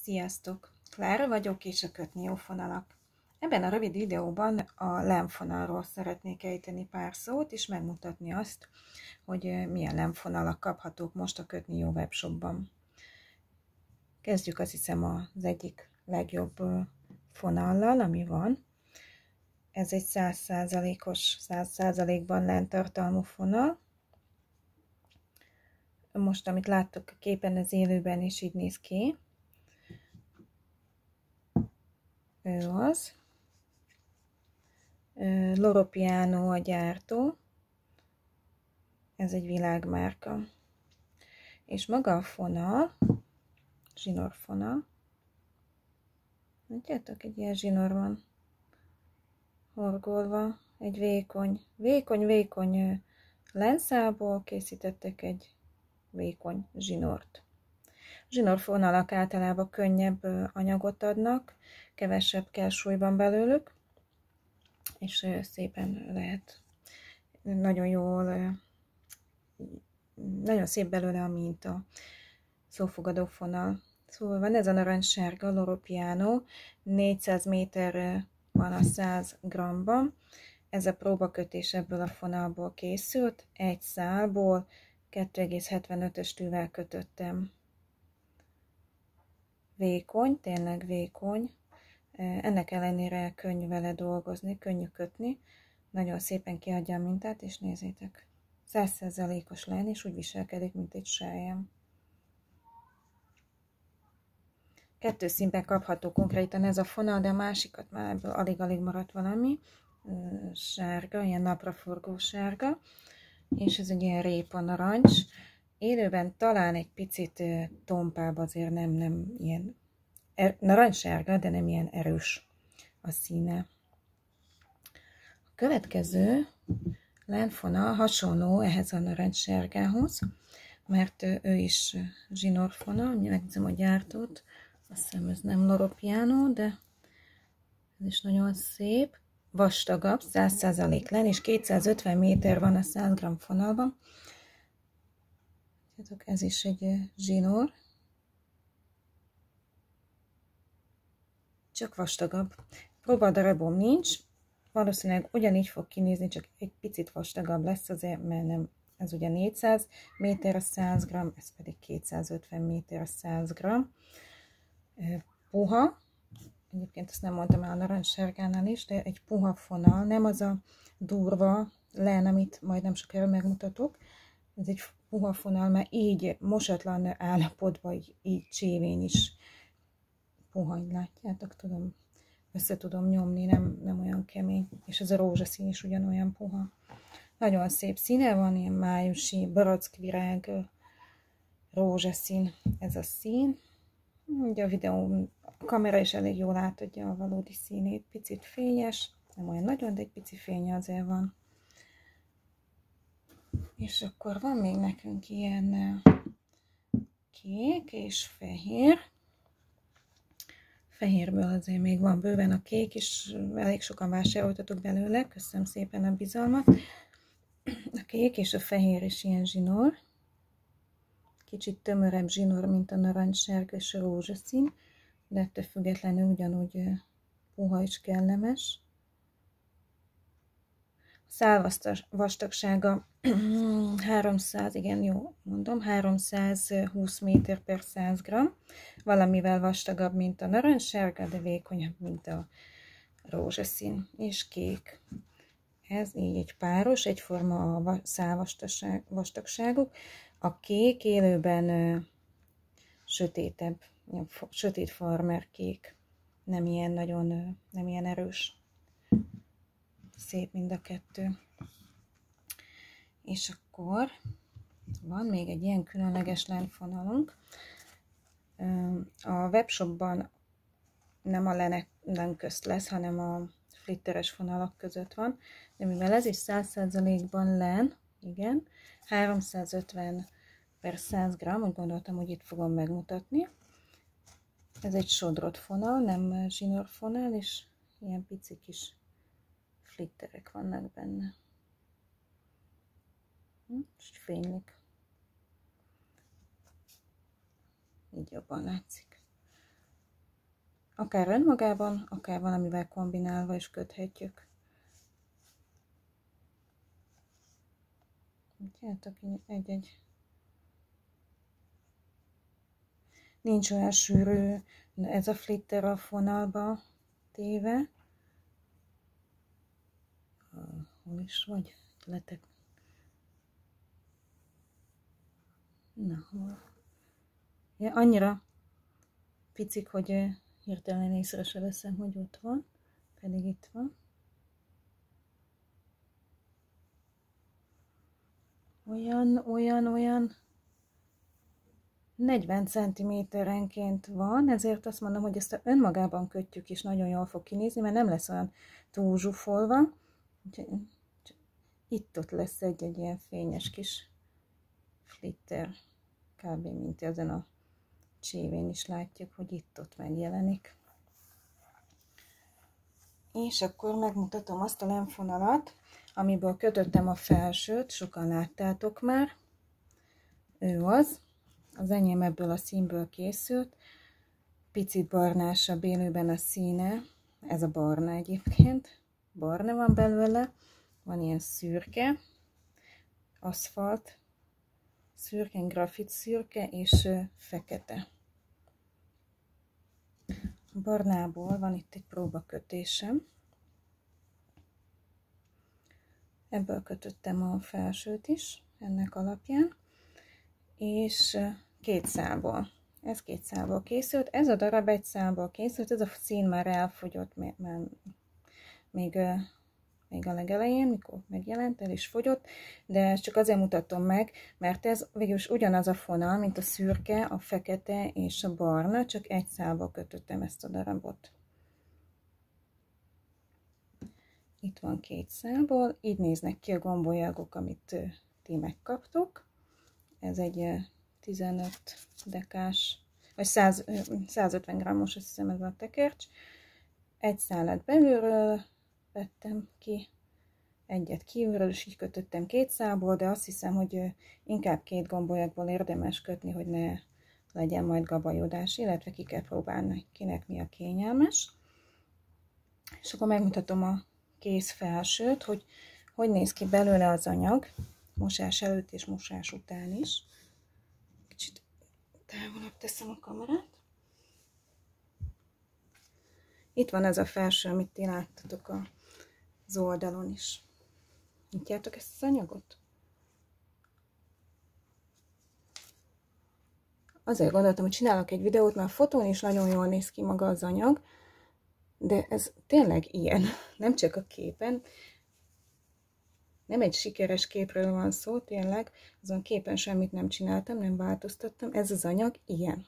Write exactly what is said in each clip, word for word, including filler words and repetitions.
Sziasztok! Klára vagyok, és a Kötni jó fonalak. Ebben a rövid videóban a lemfonalról szeretnék ejteni pár szót, és megmutatni azt, hogy milyen lemfonalak kaphatók most a Kötni jó webshopban. Kezdjük azt hiszem az egyik legjobb fonallal, ami van. Ez egy száz százalékos, száz százalékban lentartalmú fonal. Most, amit láttok a képen, az élőben is így néz ki. Ő az. Loro Piano a gyártó. Ez egy világmárka. És maga a fonal, zsinórfonal. Látjátok, egy ilyen zsinór van horgolva. Egy vékony, vékony, vékony lenszából készítettek egy vékony zsinórt. Zsinórfonalak általában könnyebb anyagot adnak, kevesebb kell súlyban belőlük, és szépen lehet, nagyon jól, nagyon szép belőle a minta, szófogadó fonal. Szóval van ez a narancssárga Loro Piano, négyszáz méter van a száz grammban. Ez a próbakötés ebből a fonalból készült, egy szálból, kettő egész hetvenötös tűvel kötöttem. Vékony, tényleg vékony. Ennek ellenére könnyű vele dolgozni, könnyű kötni. Nagyon szépen kiadja a mintát, és nézzétek, száz százalékos len, és úgy viselkedik, mint egy selyem. Kettő színben kapható konkrétan ez a fonal, de a másikat már ebből alig-alig maradt valami. Sárga, ilyen napraforgó sárga, és ez egy ilyen répa narancs. Élőben talán egy picit tompább, azért nem, nem ilyen er, narancssárga, de nem ilyen erős a színe. A következő lenfonal hasonló ehhez a narancssárgához, mert ő is zsinórfonal, megnézem a gyártót, azt hiszem ez nem Loro Piano, de ez is nagyon szép, vastagabb, száz százalék len, és kétszázötven méter van a száz gramm fonalban. Ez is egy zsinór, csak vastagabb. Próbadarabom nincs, valószínűleg ugyanígy fog kinézni, csak egy picit vastagabb lesz azért, mert nem, ez ugye négyszáz méter a száz gramm, ez pedig kétszázötven méter a száz gramm. Puha, egyébként ezt nem mondtam el a narancssárgánál is, de egy puha fonal, nem az a durva len, amit majd nem sokára megmutatok. Ez egy puha fonal, mert így mosatlan állapotban, így, így csévén is puha, látjátok, tudom, össze tudom nyomni, nem, nem olyan kemény, és ez a rózsaszín is ugyanolyan puha. Nagyon szép színe van, ilyen májusi, barackvirág, rózsaszín ez a szín. Ugye a videó, a kamera is elég jól átadja a valódi színét, picit fényes, nem olyan nagyon, de egy pici fénye azért van. És akkor van még nekünk ilyen kék és fehér. Fehérből azért még van bőven a kék, és elég sokan vásároltatok belőle, köszönöm szépen a bizalmat. A kék és a fehér is ilyen zsinór. Kicsit tömörebb zsinór, mint a narancssárga és a rózsaszín, de ettől függetlenül ugyanúgy puha és kellemes. A szál vastagsága háromszáz, igen, jó mondom, háromszázhúsz méter per száz gramm, valamivel vastagabb, mint a narancssárga, de vékonyabb, mint a rózsaszín és kék. Ez így egy páros, egyforma a szál vastagságuk. A kék élőben ö, sötétebb, sötét farmer kék, nem ilyen nagyon, ö, nem ilyen erős. Szép mind a kettő. És akkor van még egy ilyen különleges lenfonalunk. A webshopban nem a lenek len közt lesz, hanem a flitteres fonalak között van. De mivel ez is száz százalékban len, igen, háromszázötven per száz gramm, úgy gondoltam, hogy itt fogom megmutatni. Ez egy sodrott fonal, nem zsinórfonal, és ilyen pici kis flitterek vannak benne. És fénylik. Így jobban látszik. Akár önmagában, akár valamivel kombinálva is köthetjük. Látjátok, egy-egy. Nincs olyan sűrű ez a flitter a fonalba téve. Hol is vagy? Letek. Na, hol? Ja, annyira picik, hogy hirtelen észre se veszem, hogy ott van, pedig itt van. Olyan, olyan, olyan negyven centiméterenként van, ezért azt mondom, hogy ezt önmagában kötjük is nagyon jól fog kinézni, mert nem lesz olyan túl zsúfolva. Itt-ott lesz egy-egy ilyen fényes kis flitter, kb. Mint ezen a csévén is látjuk, hogy itt-ott megjelenik. És akkor megmutatom azt a lemfonalat, amiből kötöttem a felsőt, sokan láttátok már. Ő az. Az enyém ebből a színből készült. Picit barnásabb élőben a színe. Ez a barna egyébként. Barna van belőle. Van ilyen szürke, aszfalt, szürke, grafit szürke és fekete. A barnából van itt egy próbakötésem. Ebből kötöttem a felsőt is, ennek alapján. És két szálból. Ez két szálból készült. Ez a darab egy szálból készült. Ez a szín már elfogyott, mert már még, még a legelején, mikor megjelent, el is fogyott, de ezt csak azért mutatom meg, mert ez végülis ugyanaz a fonal, mint a szürke, a fekete és a barna, csak egy szálból kötöttem ezt a darabot. Itt van két szálból, így néznek ki a gombolyagok, amit ti megkaptok. Ez egy tizenöt dekás, vagy száz, százötven grammos, azt hiszem ez a tekercs. Egy szálat belülről vettem ki, egyet kívülről, és így kötöttem két szálból, de azt hiszem, hogy inkább két gombolyagból érdemes kötni, hogy ne legyen majd gabajodás, illetve ki kell próbálni, kinek mi a kényelmes. És akkor megmutatom a kész felsőt, hogy hogy néz ki belőle az anyag, mosás előtt és mosás után is. Kicsit távolabb teszem a kamerát. Itt van ez a felső, amit ti láttatok az oldalon is. Látjátok ezt az anyagot? Azért gondoltam, hogy csinálok egy videót, mert a fotón is nagyon jól néz ki maga az anyag, de ez tényleg ilyen, nem csak a képen. Nem egy sikeres képről van szó, tényleg, azon képen semmit nem csináltam, nem változtattam, ez az anyag ilyen.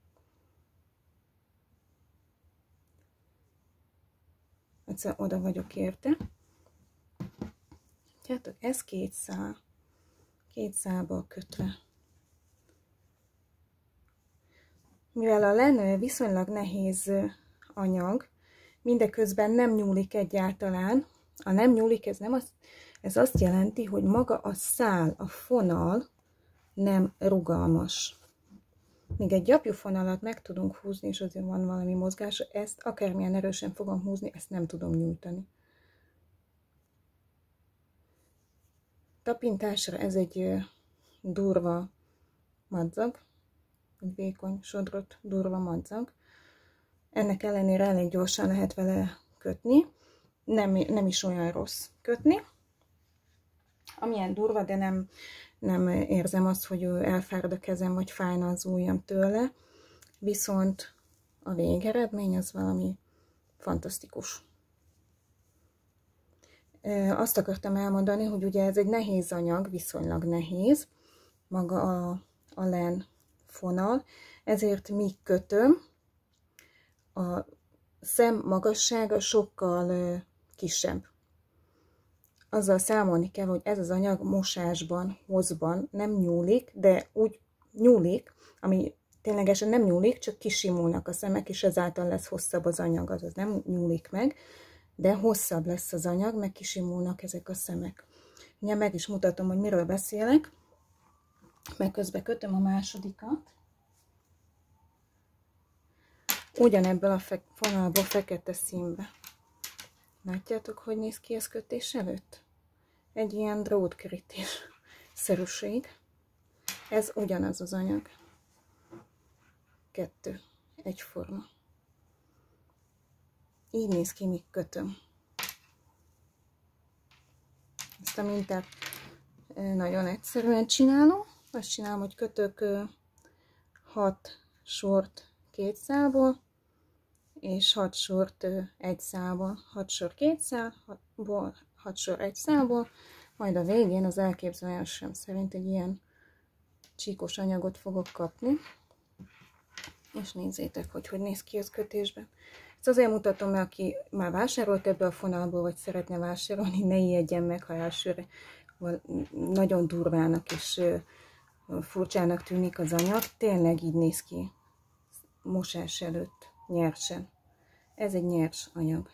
Egyszer oda vagyok érte. Látjátok, ez két szál, két szálból kötve. Mivel a len viszonylag nehéz anyag, mindeközben nem nyúlik egyáltalán, a nem nyúlik, ez nem azt, ez azt jelenti, hogy maga a szál, a fonal nem rugalmas. Még egy gyapjú fonalat meg tudunk húzni, és azért van valami mozgása, ezt akármilyen erősen fogom húzni, ezt nem tudom nyújtani. Tapintásra ez egy durva madzag, egy vékony, sodrott, durva madzag. Ennek ellenére elég gyorsan lehet vele kötni, nem, nem is olyan rossz kötni. Amilyen durva, de nem, nem érzem azt, hogy elfárad a kezem, vagy fájna az ujjam tőle. Viszont a végeredmény az valami fantasztikus. Azt akartam elmondani, hogy ugye ez egy nehéz anyag, viszonylag nehéz, maga a, a len fonal, ezért míg kötöm, a szem magassága sokkal kisebb. Azzal számolni kell, hogy ez az anyag mosásban, hozban nem nyúlik, de úgy nyúlik, ami ténylegesen nem nyúlik, csak kisimulnak a szemek, és ezáltal lesz hosszabb az anyag, azaz nem nyúlik meg, de hosszabb lesz az anyag, meg kisimulnak ezek a szemek. Ugye meg is mutatom, hogy miről beszélek, meg közben kötöm a másodikat. ugyanebből a fe fonalból fekete színbe. Látjátok, hogy néz ki ez kötés előtt? Egy ilyen drótkerítés szerűség. Ez ugyanaz az anyag. Kettő. Egyforma. Így néz ki, míg kötöm. Ezt a mintát nagyon egyszerűen csinálom. Azt csinálom, hogy kötök hat sort két szálból, és hat sort egy szálból. hat sor két szálból, hat sor egy szálból, majd a végén az elképzelésem szerint egy ilyen csíkos anyagot fogok kapni. És nézzétek, hogy hogy néz ki az kötésben. Ezt azért mutatom, mert aki már vásárolt ebből a fonalból, vagy szeretne vásárolni, ne ijedjen meg, ha elsőre nagyon durvának és furcsának tűnik az anyag. Tényleg így néz ki mosás előtt, nyersen. Ez egy nyers anyag.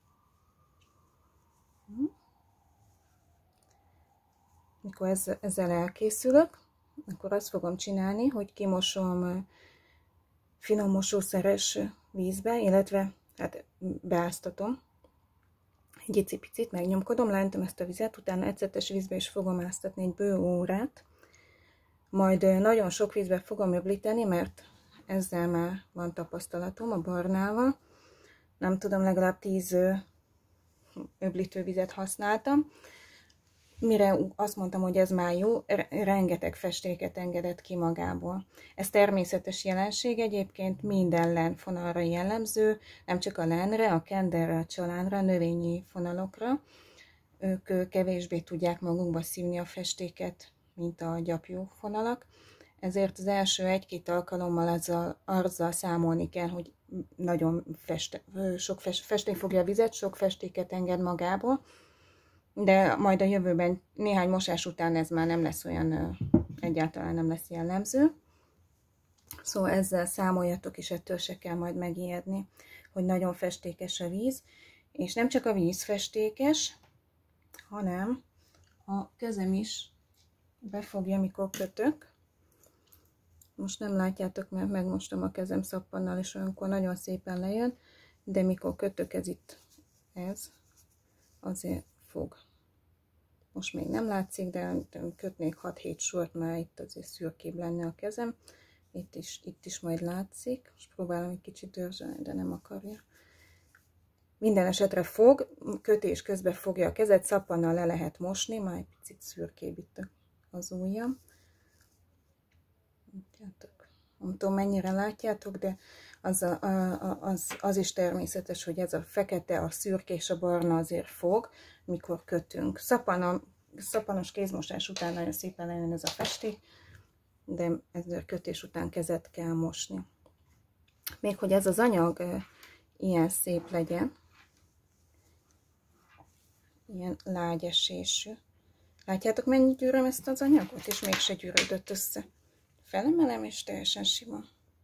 Mikor ezzel elkészülök, akkor azt fogom csinálni, hogy kimosom finom mosószeres vízbe, illetve hát beáztatom. Egy icipicit megnyomkodom, lántom ezt a vizet, utána ecetes vízbe is fogom áztatni egy bő órát. Majd nagyon sok vízbe fogom öblíteni, mert ezzel már van tapasztalatom a barnával. Nem tudom, legalább tíz öblítővizet használtam. Mire azt mondtam, hogy ez már jó, rengeteg festéket engedett ki magából. Ez természetes jelenség, egyébként minden len fonalra jellemző, nem csak a lenre, a kenderre, a csalánra, a növényi fonalokra. Ők kevésbé tudják magukba szívni a festéket, mint a gyapjú fonalak. Ezért az első egy-két alkalommal azzal, azzal számolni kell, hogy nagyon feste, sok festék fogja a vizet, sok festéket enged magából. De majd a jövőben néhány mosás után ez már nem lesz olyan, egyáltalán nem lesz jellemző. Szóval ezzel számoljatok, és ettől se kell majd megijedni, hogy nagyon festékes a víz. És nem csak a víz festékes, hanem a kezem is befogja, mikor kötök. Most nem látjátok, mert megmostam a kezem szappannal, és olyankor nagyon szépen lejön, de mikor kötök, ez itt, ez azért fog. Most még nem látszik, de kötnék hat-hét sort, már itt azért szürkébb lenne a kezem. Itt is, itt is majd látszik. Most próbálom egy kicsit dörzsölni, de nem akarja. Minden esetre fog, kötés közben fogja a kezet, szappannal le lehet mosni, már egy picit szürkébb itt az ujjam. Nem tudom, mennyire látjátok, de az, a, a, az, az is természetes, hogy ez a fekete, a szürke és a barna azért fog, mikor kötünk. Szappan, szappanos kézmosás után nagyon szépen lejön ez a festék, de ezzel kötés után kezet kell mosni. Még hogy ez az anyag ilyen szép legyen, ilyen lágyesésű. Látjátok, mennyit gyűröm ezt az anyagot, és mégse gyűrődött össze. Felemelem, és teljesen sima.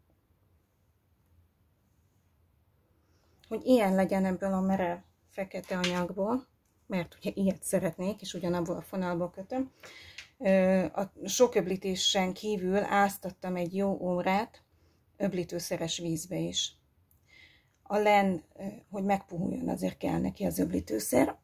Hogy ilyen legyen ebből a merev fekete anyagból, mert ugye ilyet szeretnék, és ugyanabból a fonalból kötöm. A sok öblítésen kívül áztattam egy jó órát öblítőszeres vízbe is. A len, hogy megpuhuljon, azért kell neki az öblítőszer.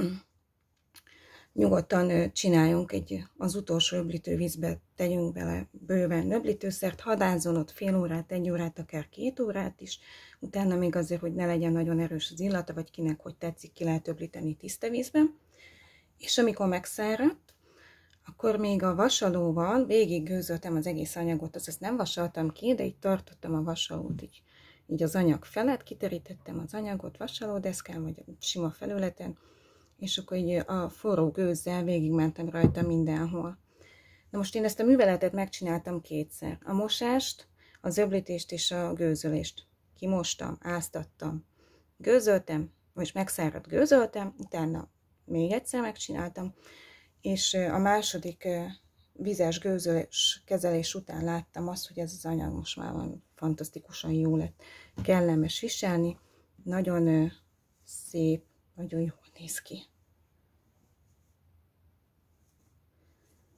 Nyugodtan csináljunk egy, az utolsó öblítő vízbe tegyünk bele bőven öblítőszert, hadázzon ott fél órát, egy órát, akár két órát is. Utána még azért, hogy ne legyen nagyon erős az illata, vagy kinek hogy tetszik, ki lehet öblíteni tiszta vízben. És amikor megszáradt, akkor még a vasalóval végig gőzöltem az egész anyagot, azt nem vasaltam ki, de így tartottam a vasalót, így, így az anyag felett, kiterítettem az anyagot vasalódeszkán, vagy sima felületen, és akkor így a forró gőzzel végigmentem rajta mindenhol. Na most én ezt a műveletet megcsináltam kétszer. A mosást, az öblítést és a gőzölést. Kimostam, áztattam, gőzöltem, vagy megszáradt gőzöltem, utána még egyszer megcsináltam, és a második vizes gőzölés kezelés után láttam azt, hogy ez az anyag most már van fantasztikusan jó lett. Kellemes viselni, nagyon szép, nagyon jól néz ki.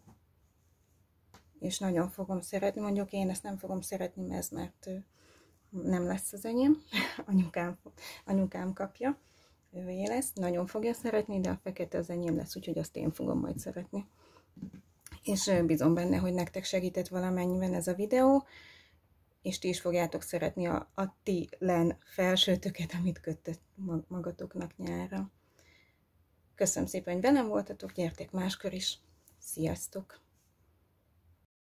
És nagyon fogom szeretni, mondjuk én ezt nem fogom szeretni, mert, mert nem lesz az enyém, anyukám, anyukám kapja, ővé lesz, nagyon fogja szeretni, de a fekete az enyém lesz, úgyhogy azt én fogom majd szeretni. És bízom benne, hogy nektek segített valamennyiben ez a videó, és ti is fogjátok szeretni a, a ti len felsőtöket, amit kötött magatoknak nyárra. Köszönöm szépen, hogy velem voltatok, gyertek máskor is. Sziasztok!